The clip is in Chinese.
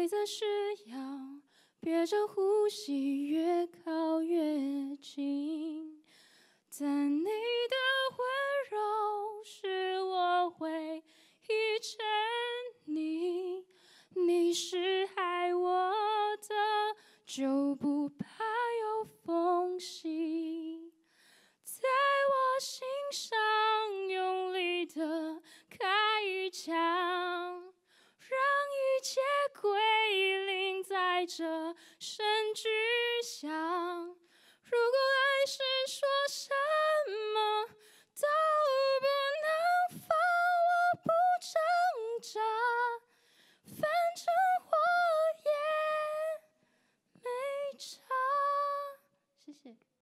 则是要憋着呼吸，越靠越近。但你的温柔使我回忆成你，你是爱我的，就不怕有缝隙，在我心上用力的开一枪，让一切归零，在这声巨响。如果爱是说什么都不能放，我不挣扎，反正我也没差。谢谢。